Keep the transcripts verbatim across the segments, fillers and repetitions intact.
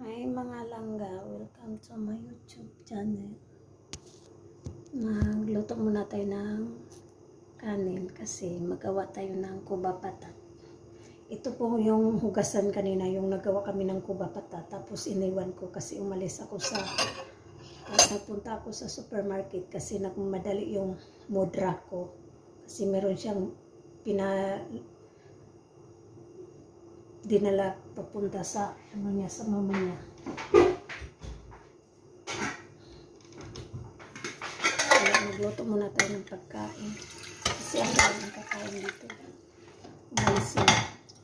Hi mga langga, welcome to my YouTube channel. Magluto muna tayo ng kanin kasi magawa tayo ng kuba patat. Ito po yung hugasan kanina, yung nagawa kami ng kuba patat. Tapos iniwan ko kasi umalis ako sa, at nagpunta ako sa supermarket kasi nagmadali yung mudra ko. Kasi meron siyang pina dinala papunta sa ano niya, sa mama niya. Kaya magluto muna tayo ng pagkain kasi ang daming kakain dito. Umalis sila.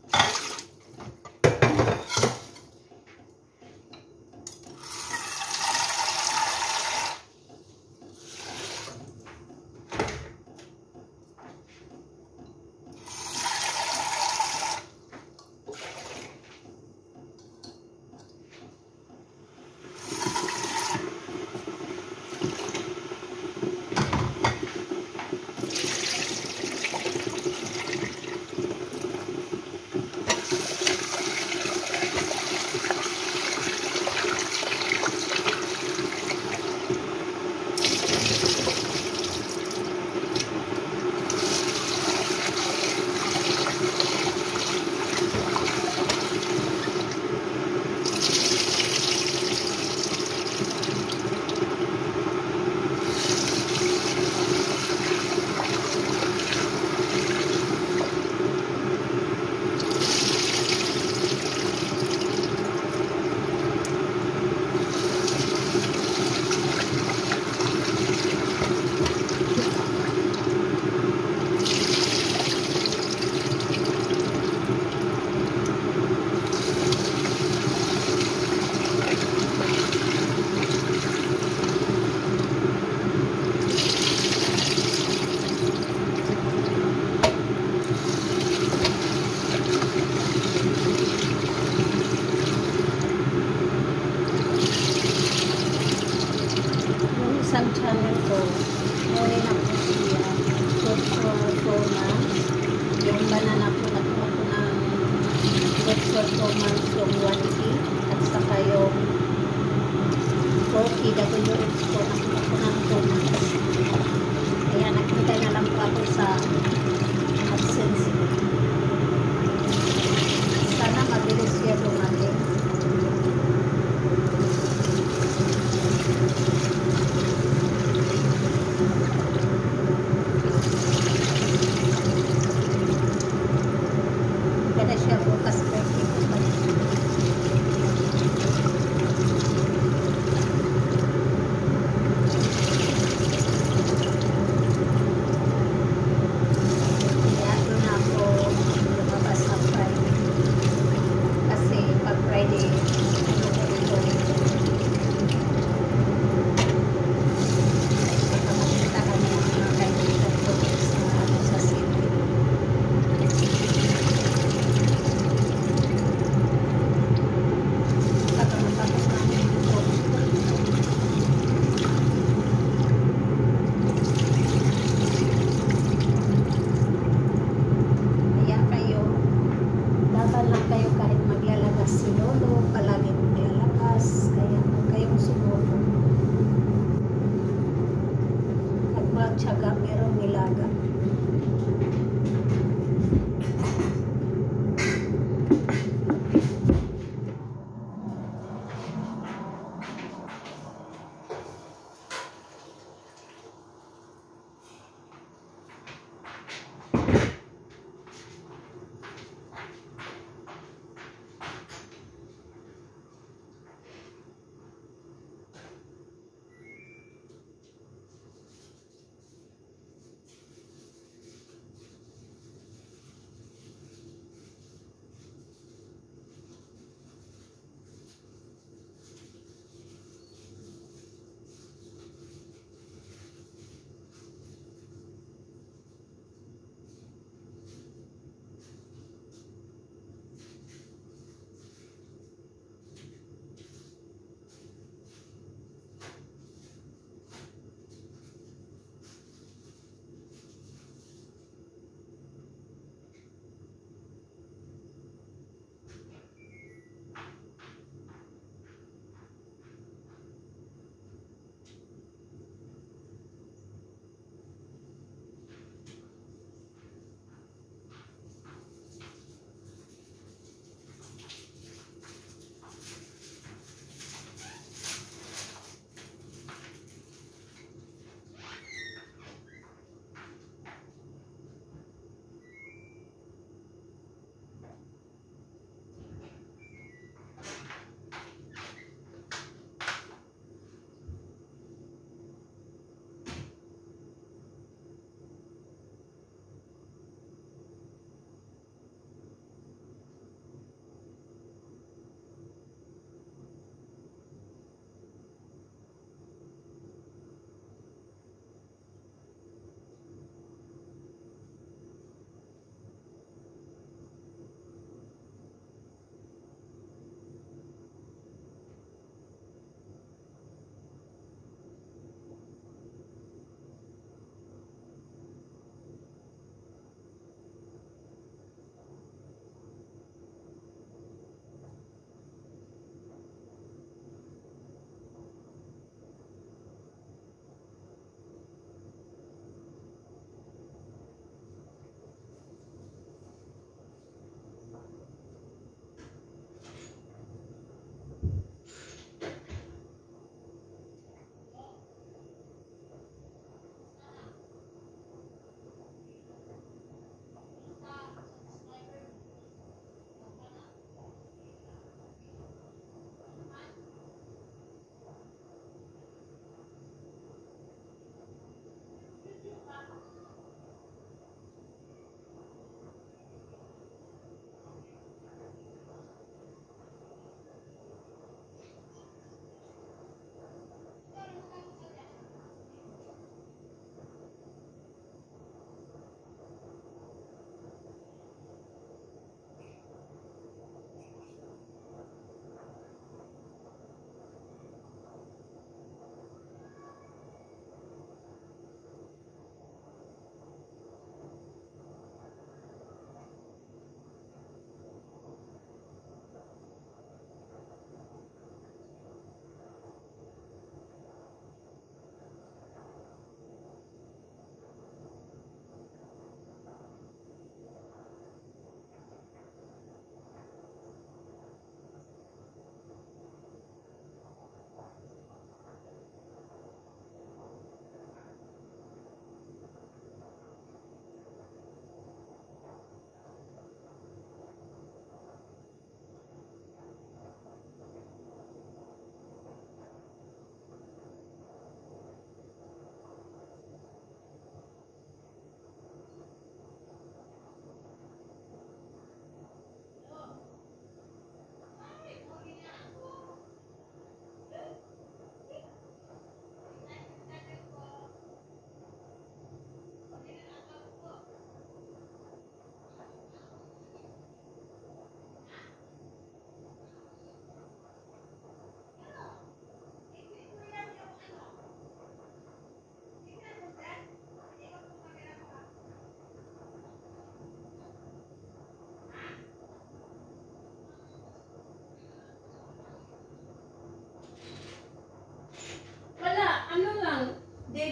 Isang channel ko, nuri na po siya, good for four months. Yung banana po, nakuha ko ng good for four months, yung one K, at saka yung four K W X ko, nakuha ko ng two months. Kaya nakita na lang po ako sa AdSense. Sana mabilis siya dumating. Kada siya bukas birthday ko pa.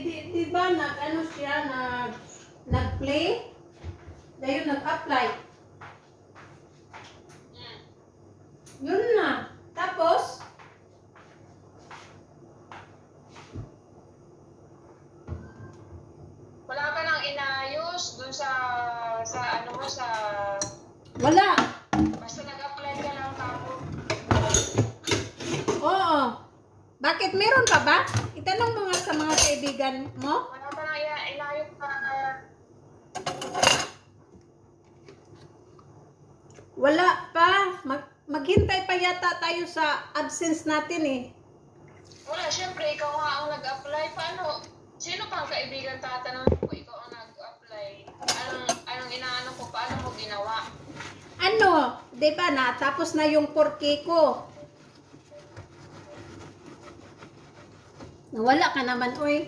di, di ba nag ano siya, nag, nag-play? Dahil nag-apply. Hmm. Yun na. Tapos, Wala ka nang inayos dun sa, sa ano mo, sa, wala. basta nag-apply ka lang tapos. Oo. Bakit meron pa ba? Itanong mo nga sa mga kaibigan mo. Wala ka nang ina- inayos ka. Uh, Wala pa. Mag, maghintay pa yata tayo sa absence natin eh. wala, syempre, ikaw nga ang nag-apply. Paano? Sino pang kaibigan tatanong ko? Ikaw ang nag-apply. Anong, anong inaano ko? Paano mo ginawa? Ano? Diba na? Tapos na yung four K ko. Nawala ka naman, oy.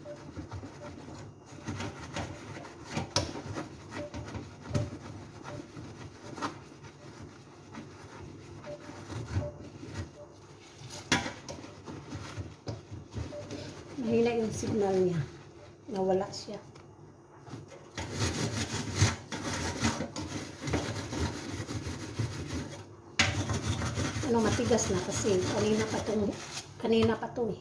Mahina yung signal niya. Nawala siya. Ano, matigas na kasi kanina pa to, kanina pa to eh.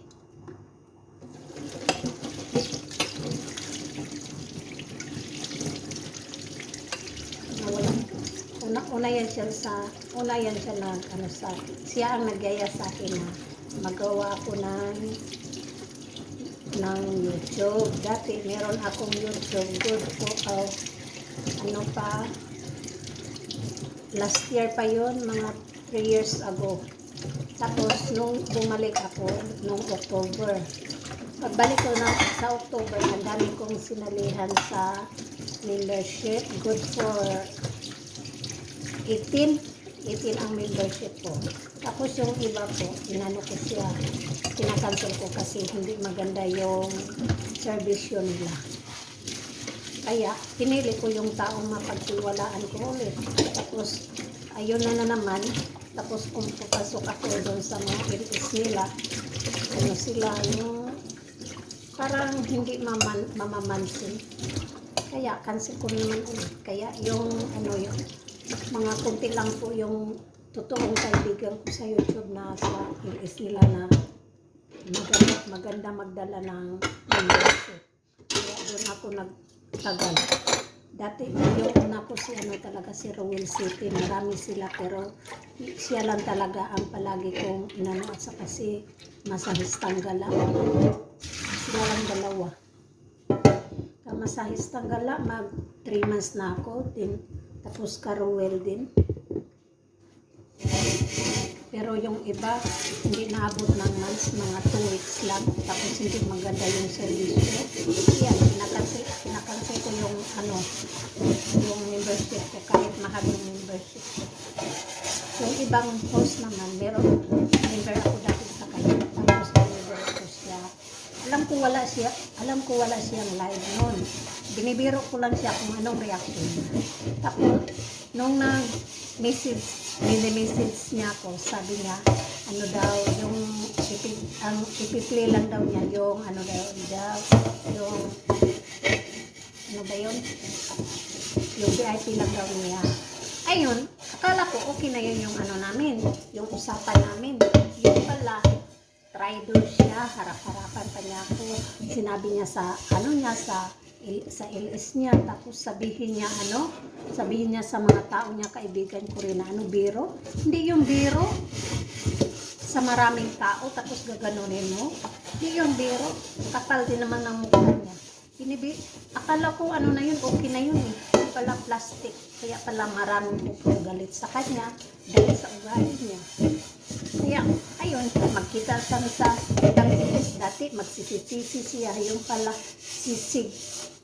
Nawala. Una, una yan siya sa, una yan siya na, ano sa, siya ang nagyaya sa akin na magawa ko ng ng YouTube. Dati meron akong YouTube good for uh, ano pa last year pa yon, mga three years ago. Tapos nung bumalik ako nung October, pagbalik ko na sa October, ang dami kong sinalihan sa membership. Good for eighteen ang membership ko. Tapos yung iba po, inano ko siya, kinakancel ko kasi hindi maganda yung service yun nila. Kaya, pinili ko yung taong mapagtiwalaan ko ulit. Tapos, ayun na na naman. Tapos, kung papasok ako doon sa mga iris nila, ano sila, yung parang hindi maman, mamamansin. Kaya, cancel ko naman ulit. Kaya, yung ano yun, mga kunti lang po yung totoong kaibigan ko sa YouTube na sa iris nila na maganda, maganda magdala ng membership. Kaya doon ako nagtagal. Dati yung una ko si ano talaga si Rowell City, marami sila pero siya lang talaga ang palagi kong inano at saka si Masahistang Gala. Sila lang dalawa. Masahistang Gala, mag three months na ako din. Tapos ka Rowell din. Pero yung iba, hindi naabot ng months, mga two weeks lang. Tapos hindi maganda yung service ko. Yan, pinakansel, pinakansel ko yung ano, yung membership ko, kahit mahal yung membership ko. Yung ibang host naman, meron, member ako dati sa kanya. Tapos member ko siya. Alam ko wala siya, alam ko wala siyang live noon. Binibiro ko lang siya kung anong reaction niya. Tapos, nung nag-message, mini-message niya ako, sabi niya, ano daw, yung ipi, ang ipi-play lang daw niya, yung ano daw, daw yung, ano ba yun? Yung V I P lang daw niya. Ayun, akala ko okay na yun yung ano namin, yung usapan namin. Yung pala, traitor siya, harap-harapan pa niya ako. Sinabi niya sa, ano niya, sa sa L S niya, tapos sabihin niya ano, sabihin niya sa mga tao niya, kaibigan ko rin na ano, biro. Hindi yung biro sa maraming tao, tapos gaganunin mo. Hindi yung biro, kapal din naman ng mukha niya. Inibi, akala ko ano na yun, okay na yun eh. Hindi pala plastic, kaya pala maraming pupong galit sa kanya, galit sa ugali niya. Kaya, ayun, magkita kami sa ibang ilis. Dati, magsisisi siya, yung pala sisig.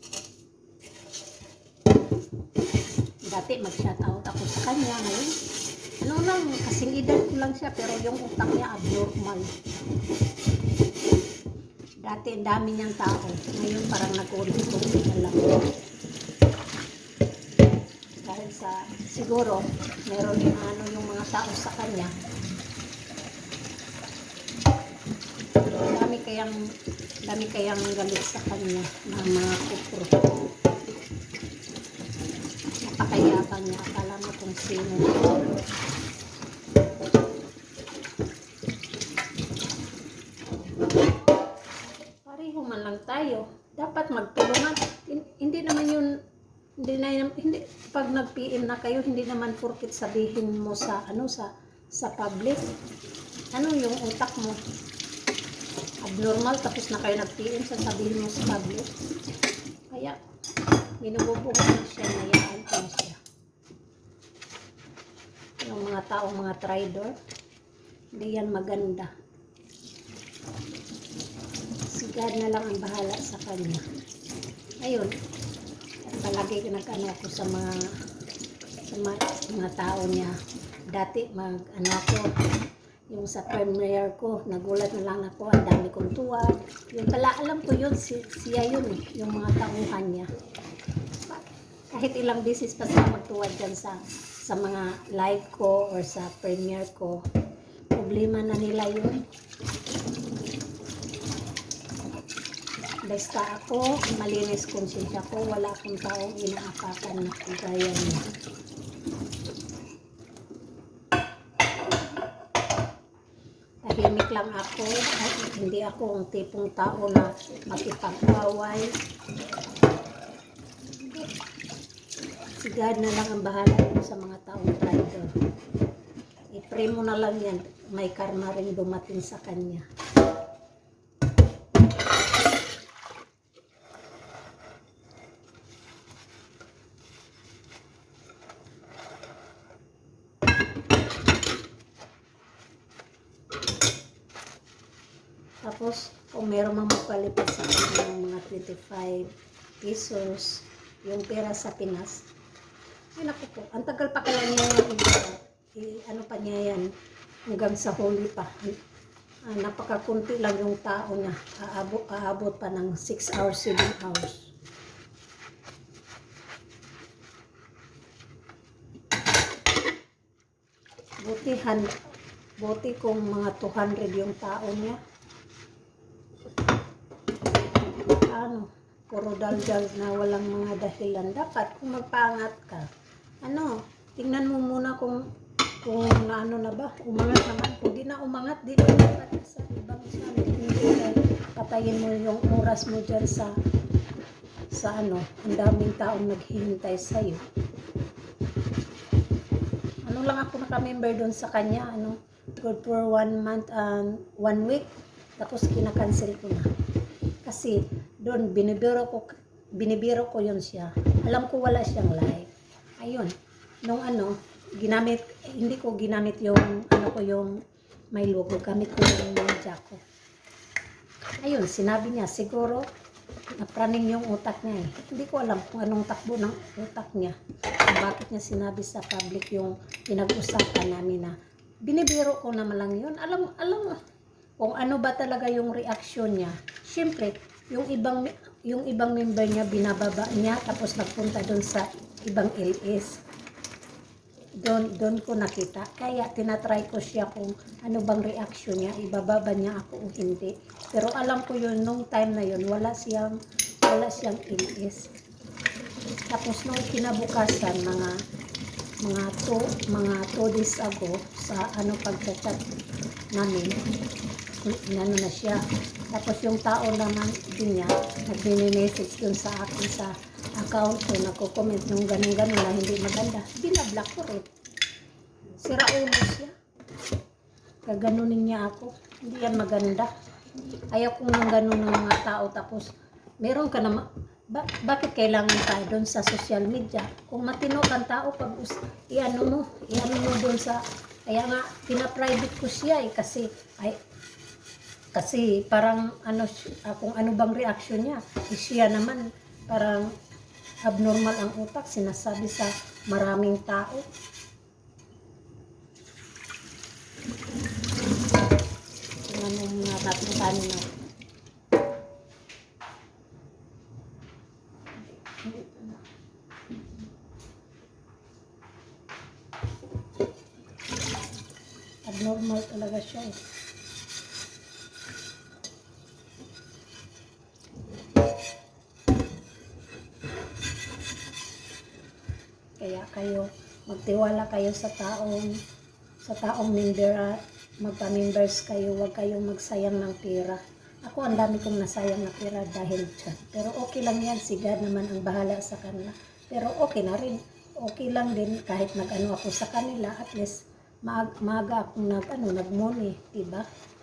Dati, mag-shoutout ako sa kanya. Ngayon, ano lang, kasing edad ko lang siya, pero yung utak niya abnormal. Dati, dami niyang tao. Ngayon, parang nag-ulit-ulit na lang. Dahil sa, siguro, meron yung ano yung mga tao sa kanya. Dami kayang Dami kayang galit sa kanya na mga kupro. Napakayabang niya. Akala mo kung sino. Pareho man lang tayo. Dapat magtulungan. Hindi naman yun, hindi na yun, hindi, pag nag-P M na kayo, hindi naman porket sabihin mo sa, ano, sa, sa public. Ano yung utak mo? Abnormal, tapos na kayo nag-P M, sasabihin mo sa public. Kaya, binububuhay na siya, nayaan ko na siya. Yung mga taong mga traidor, hindi yan maganda. Si God na lang ang bahala sa kanya. Ayun, at palagi nag-ano ako sa mga, sa mga, mga tao niya. Dati, mag-ano ako, yung sa premiere ko, nagulat na lang ako, ang dami kong tuwad. Yung pala, alam ko yun, si, siya yun, yung mga tauhan niya. Kahit ilang beses pa sila magtuwad dyan sa, sa mga live ko or sa premiere ko, problema na nila yun. Basta ako, malinis konsensya ko, wala akong taong inaapakan na kagaya niya. Tahimik lang ako, at hindi ako ang tipong tao na makipag-away. Si God na lang ang bahala sa mga taong traitor. I-pray mo na lang yan, may karma rin dumating sa kanya. Tapos, kung meron mang magpalipat sa kanya ng mga twenty-five pesos, yung pera sa Pinas, ay naku po, ang tagal pa kaya niya yung i, ano pa niya yan, hanggang sa huli pa. Ah, napakakunti lang yung tao niya, aabot, aabot pa ng six hours, seven hours. Butihan, buti kung mga two hundred yung tao niya. Ano, puro daldal na walang mga dahilan. Dapat kung magpangat ka, ano, tingnan mo muna kung kung na ano na ba, umangat naman. Kung di na umangat, di na dapat sa ibang channel. Hindi, patayin mo yung oras mo dyan sa sa ano, ang daming taong naghihintay sa'yo. Ano lang ako naka-member doon sa kanya, ano, good for one month and one week, tapos kinakancel ko na. Kasi doon binibiro ko binibiro ko yun siya. Alam ko wala siyang live. Ayun, nung ano, ginamit hindi ko ginamit yung ano ko yung may logo, gamit ko yung media ko. Ayun, sinabi niya siguro napraning yung utak niya eh. Hindi ko alam kung anong takbo ng utak niya. Bakit niya sinabi sa public yung pinag-usapan namin na binibiro ko naman lang yun. Alam alam kung ano ba talaga yung reaksyon niya. Siyempre, yung ibang yung ibang member niya binababa niya tapos nagpunta doon sa ibang L S. Doon doon ko nakita. Kaya tinatry ko siya kung ano bang reaksyon niya, ibababa niya ako o hindi. Pero alam ko yun nung time na yun, wala siyang wala siyang L S. Tapos nung kinabukasan mga mga two mga two days ago sa ano pagchat namin, inano na siya. Tapos yung tao naman din niya, nag-message dun sa akin sa account ko, nagko-comment nung ganun-ganun na hindi maganda. Binablock ko rin. Sira ulo siya. Kaganunin niya ako. Hindi yan maganda. Ayaw kong yung ganun ng mga tao. Tapos, meron ka naman, ba, bakit kailangan tayo dun sa social media? Kung matino kang tao, pag i-ano mo, i-ano mo dun sa, kaya nga, pina-private ko siya eh, kasi, ay, kasi parang ano, kung ano bang reaksyon niya, eh, siya naman parang abnormal ang utak, sinasabi sa maraming tao. Tingnan mo mga batong kanin na. Abnormal talaga siya eh. Kaya kayo, magtiwala kayo sa taong, sa taong member, magpa-members kayo, huwag kayong magsayang ng pera. Ako, ang dami kong nasayang na pera dahil dyan. Pero okay lang yan, si God naman ang bahala sa kanila. Pero okay na rin, okay lang din kahit nag-ano ako sa kanila, at least maag maaga akong nag, ano, nag-money, diba?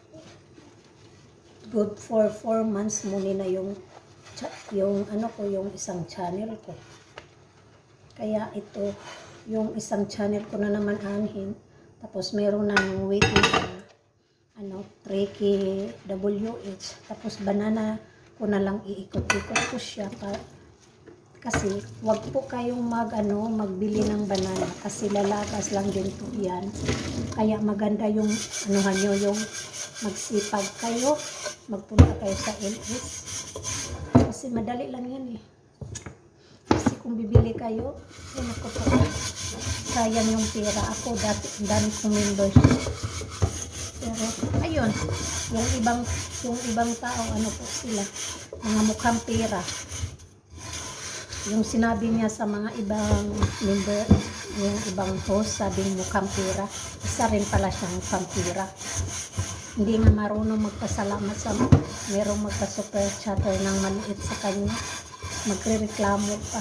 Good for four months money na yung, yung ano ko, yung isang channel ko. Kaya ito, yung isang channel ko na naman anhin, tapos meron ng waiting na ano, three K W H, tapos banana ko na lang iikot-ikot ko siya pa, kasi wag po kayong mag ano, magbili ng banana kasi lalagas lang din po yan. Kaya maganda yung anuhan nyo, yung magsipag kayo, magpunta kayo sa L S kasi madali lang yan eh. Kasi kung bibili kayo, yun ako po, sayang yung pera. Ako dati ang dami kong membership. Pero ayun, yung ibang yung ibang tao, ano po sila, mga mukhang pera. Yung sinabi niya sa mga ibang member, yung ibang host, sabing mukhang pera, isa rin pala siyang pampira. Hindi nga marunong magpasalamat sa merong magpa-super chatter ng maliit sa kanya, magre-reklamo pa.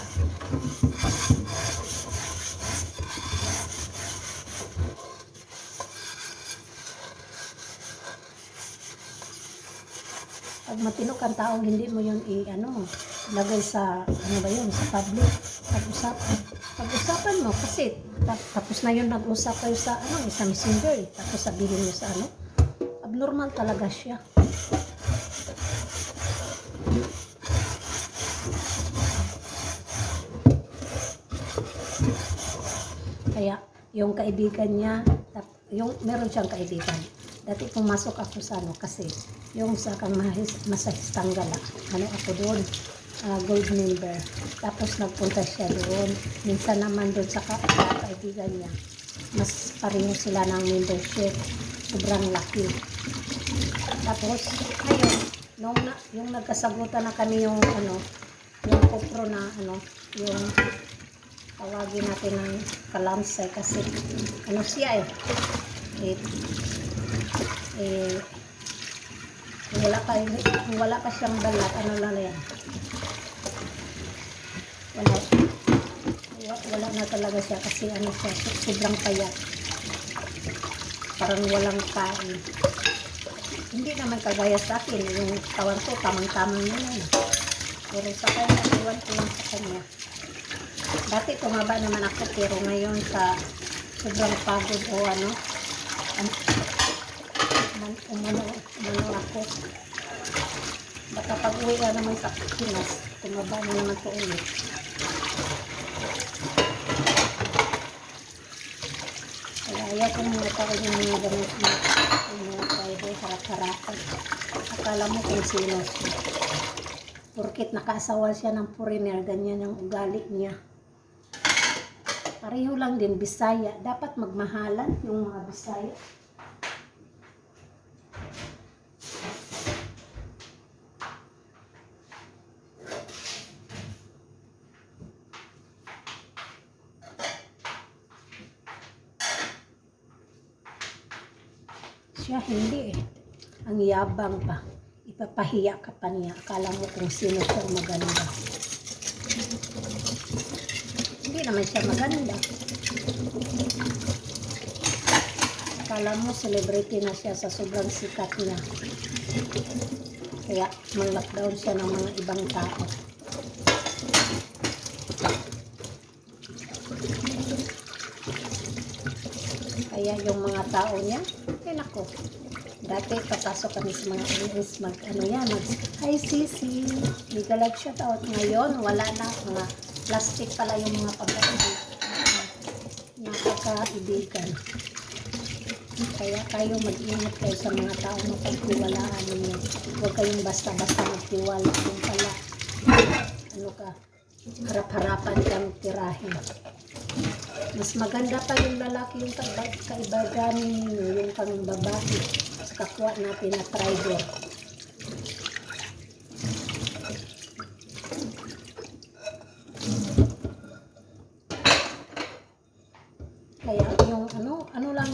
Pag matino kang taong hindi mo yun i-ano, lagay sa, ano ba yun, sa public, pag-usapan. Pag-usapan mo, kasi ta tapos na yun, nag-usap kayo sa, ano, sa messenger, eh. Tapos sabihin mo sa, ano, abnormal talaga siya. Kaya, yung kaibigan niya, yung, meron siyang kaibigan. Dati pumasok ako sa ano, kasi yung sa kang masahistang gala, ano ako doon, uh, gold member. Tapos nagpunta siya doon. Minsan naman doon sa ka kaibigan niya, mas pareho sila ng membership. Sobrang laki. Tapos, ayun, nung na, yung nagkasagutan na kami yung, ano, yung kopro na, ano, yung tawagin natin ng kalansay kasi, ano siya eh, eh, eh, wala pa, wala pa siyang balat, ano lang yan, wala, wala na talaga siya kasi ano siya, sobrang payat, parang walang kain. Hindi naman kagaya sa akin, yung kawan ko, tamang-tamang na yun. Pero sa kanya, iwan ko lang sa kanya. Dati tumaba naman ako, pero ngayon sa sobrang pagod o ano, umano, umano ako. Baka pag uwi na naman sa Pinas, tumaba na naman ko ulit. Kaya ayaw ko mga tao yung mga ganit na mga tayo, harap-harapan. Akala mo kung sino siya. Porkit nakaasawa siya ng foreigner, ganyan ang ugali niya. Pareho lang din, Bisaya. Dapat magmahalan yung mga Bisaya. Siya hindi eh. Ang yabang pa. Ipapahiya ka pa niya. Akala mo kung sino siya maganda. Hindi naman siya maganda. Akala mo celebrity na siya sa sobrang sikat niya. Kaya mag-lockdown siya ng mga ibang tao. Kaya yung mga tao niya, ay nako. Dati papasok kami sa mga alis, mag ano yan, mag, hi Sisi, ligalag shout out. Ngayon, wala na, mga plastic pala yung mga pagkaibig. Nakakaibigan. Kaya kayo mag-ingat kayo sa mga tao na pagtiwalaan ninyo. Huwag kayong basta-basta magtiwala. Yung pala, ano ka, harap-harapan kang tirahin. Mas maganda pa yung lalaki, yung kaibagan ninyo, yung pang babae. Sa kapwa natin na tribal.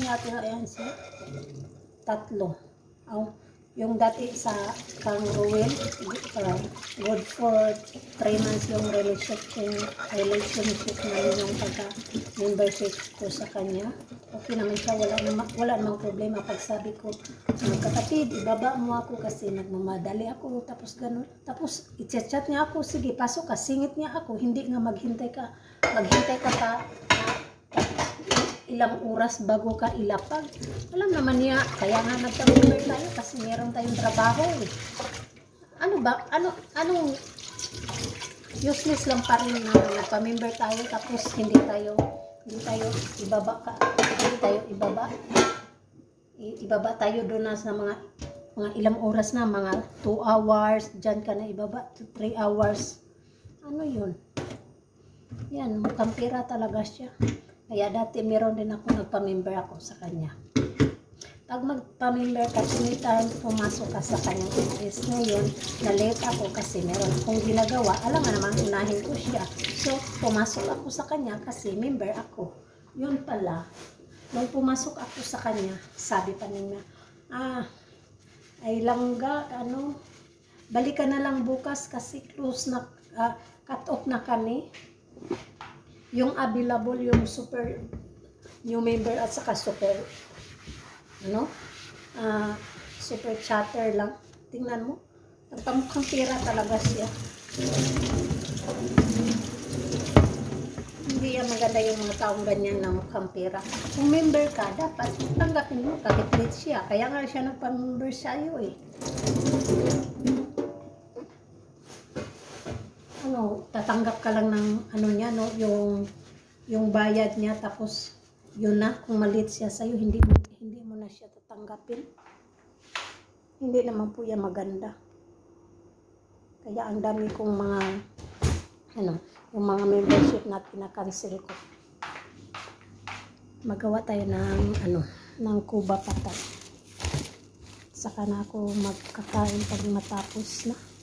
natin ayan siya. Tatlo. Oh, yung dati sa Kang Ruel, uh, good for three months yung relationship, relationship namin yung pagka-membership ko sa kanya. Okay naman siya, wala namang, wala namang problema. Pag sabi ko, kapatid, ibaba mo ako kasi nagmamadali ako, tapos ganun. Tapos, i-chat niya ako, sige, pasok ka, singit niya ako, hindi nga maghintay ka, maghintay ka pa, ilang oras bago ka ilapag. Alam naman niya, kaya nga nagka-member tayo kasi meron tayong trabaho eh. Ano ba? Ano, anong useless lang pa rin na nagpa-member tayo tapos hindi tayo, hindi tayo ibaba ka, hindi tayo ibaba. I, ibaba tayo doon na sa mga, mga ilang oras na, mga two hours, dyan ka na ibaba, to three hours. Ano yun? Yan, mukhang pira talaga siya. Kaya dati meron din ako, nagpa-member ako sa kanya. Pag magpa-member ka, anytime pumasok ka sa kanyang office. Ngayon, na-late ako kasi meron akong ginagawa. Alam nga naman, unahin ko siya. So, pumasok ako sa kanya kasi member ako. Yun pala, nung pumasok ako sa kanya, sabi pa niya, ah, ay langga, ano, balikan na lang bukas kasi close na, uh, cut off na kami. Yung available, yung super new member at saka super ano uh, super chatter lang. Tingnan mo, nagpamukhang pira talaga siya. Hindi yan maganda yung mga taong ganyan na mukhang pira. Kung member ka, dapat tanggapin mo kahit late siya. Kaya nga siya nagpa-member sa iyo eh. Ano, tatanggap ka lang ng ano niya, no, yung yung bayad niya, tapos yun na, kung malit siya sa iyo, hindi mo hindi mo na siya tatanggapin. Hindi naman po yan maganda. Kaya ang dami kong mga ano, yung mga membership na pinakancel ko. Magawa tayo ng ano, ng kuba patay. Saka na ako magkakain pag matapos na.